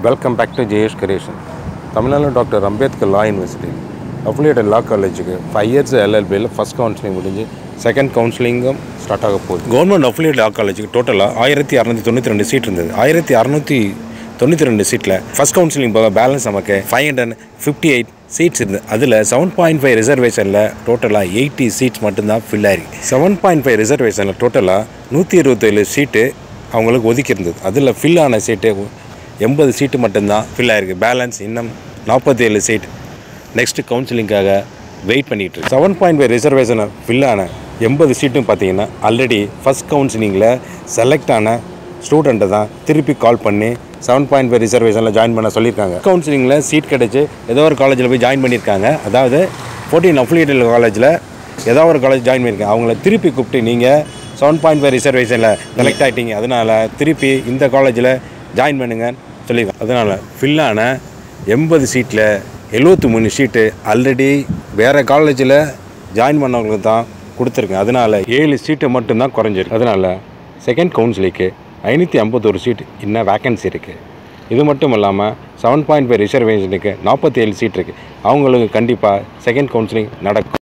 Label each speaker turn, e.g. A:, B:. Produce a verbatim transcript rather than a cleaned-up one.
A: Welcome back to J S Creation. Tamil Doctor Ambedkar Law University. Affiliated Law College five years L L B first counseling முடிஞ்சு second counseling start ஆக போகுது. Government affiliated Law College total ஆயிரத்து அறுநூற்று தொண்ணூற்று இரண்டு seat இருந்தது. ஆயிரத்து அறுநூற்று தொண்ணூற்று இரண்டு சீட்ல first counseling போக பேலன்ஸ் நமக்கு five hundred fifty-eight சீட்ஸ் இருந்தது. அதில் seven point five ரிசர்வேஷனில் டோட்டலாக eighty சீட்ஸ் மட்டும்தான் ஃபில் ஆகிருக்கு. seven point five ரிசர்வேஷனில் டோட்டலாக நூற்றி இருபத்தேழு சீட்டு அவங்களுக்கு ஒதுக்கி இருந்தது. அதில் ஃபில் ஆன சீட்டு எண்பது சீட்டு மட்டும்தான் ஃபில் ஆகிருக்கு. பேலன்ஸ் இன்னும் நாற்பத்தி ஏழு சீட் நெக்ஸ்ட்டு கவுன்சிலிங்காக வெயிட் பண்ணிகிட்டு இருக்கு. செவன் பாயிண்ட் ஃபைவ் ரிசர்வேஷனை ஃபில் ஆன எண்பது சீட்டும் பார்த்தீங்கன்னா ஆல்ரெடி ஃபஸ்ட் கவுன்சிலிங்கில் செலக்ட் ஆன ஸ்டூடெண்ட்டை தான் திருப்பி கால் பண்ணி செவன் பாயிண்ட் ஃபைவ் ரிசர்வேஷனில் ஜாயின் பண்ண சொல்லியிருக்காங்க. கவுன்சிலிங்கில் சீட் கிடச்சி ஏதோ ஒரு காலேஜில் போய் ஜாயின் பண்ணியிருக்காங்க. அதாவது ஃபோர்டீன் அஃபிலியேட்டட் காலேஜில் ஏதோ ஒரு காலேஜ் ஜாயின் பண்ணியிருக்காங்க. அவங்கள திருப்பி கூப்பிட்டு நீங்கள் செவன் பாயிண்ட் ஃபைவ் ரிசர்வேஷனில் செலக்ட் ஆகிட்டீங்க, அதனால் திருப்பி இந்த காலேஜில் ஜாயின் பண்ணுங்கன்னு சொல்லியிருக்காங்க. அதனால் ஃபில்லான எண்பது சீட்டில் எழுபத்தி மூணு சீட்டு ஆல்ரெடி வேறு காலேஜில் ஜாயின் பண்ணவங்களுக்கு தான் கொடுத்துருக்கேன். அதனால் ஏழு சீட்டு மட்டும்தான் குறைஞ்சிருக்கு. அதனால் செகண்ட் கவுன்சிலிங்க்கு ஐநூற்றி ஐம்பத்தோரு சீட் இன்னும் வேக்கன்சி இருக்குது. இது மட்டும் இல்லாமல் செவன் பாயிண்ட் ஃபைவ் ரிசர்வேஷனுக்கு நாற்பத்தி ஏழு சீட் இருக்குது. அவங்களுக்கு கண்டிப்பாக செகண்ட் கவுன்சிலிங் நடக்கும்.